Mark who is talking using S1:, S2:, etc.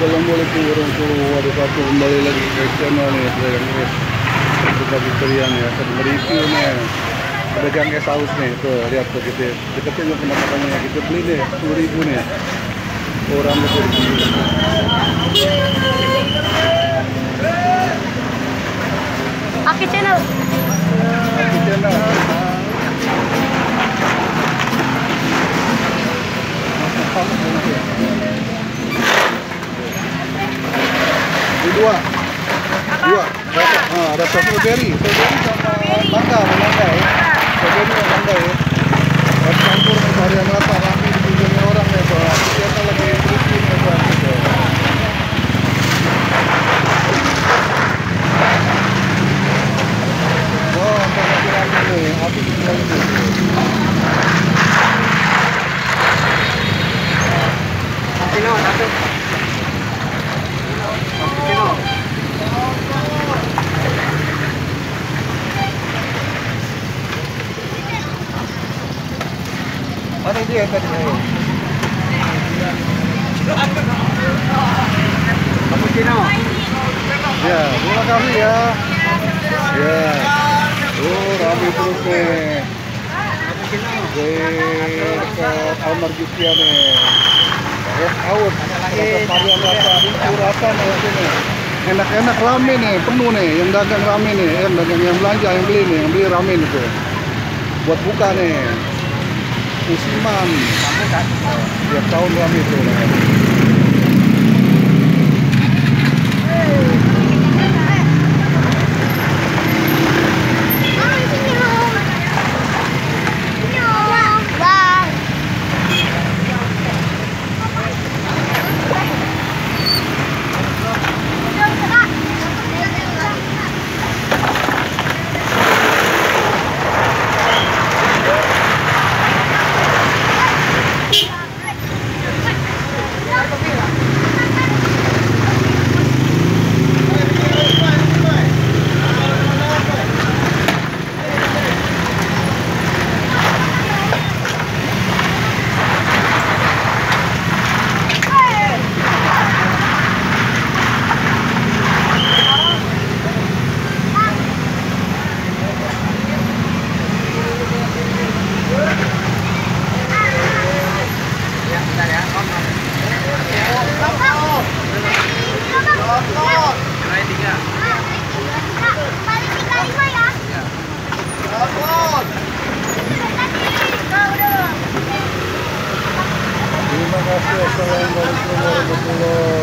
S1: Assalamualaikum warahmatullahi wabarakatuh. Kembali lagi ke channel nih Pedagang Es. Kita Victorian ya. Saya mereview nih pedagang es haus nih. Tuh lihat tuh gitu. Deketin yang pendapatannya. Kita beli nih 10.000 nih. Orang itu.
S2: Aki channel.
S1: Aki channel. Dua rasa strawberry sama mangga ya. Strawberry sama mangga ya. Campur varian rasa rame dikunjungi orang ya, soalnya kita lagi rutin ya Pak gitu. Oh, sampai lagi nih, api di sini tuh.
S3: Kilo satu. Kilo.
S1: Mana dia tadi?
S3: Cappuccino.
S1: Ya, terima kasih ya. Ya. Oh, rame terus nih. Dekat Almarjukia nih. Es haus, varian rasa, rasa nih sini. Enak-enak rame nih, penuh nih. Yang dagang rame nih, yang dagang yang belanja, yang beli nih, yang beli rame nih tuh. Buat buka nih. Musiman. Tiap tahun rame tuh. Terima kasih. Assalamualaikum warahmatullahi wabarakatuh.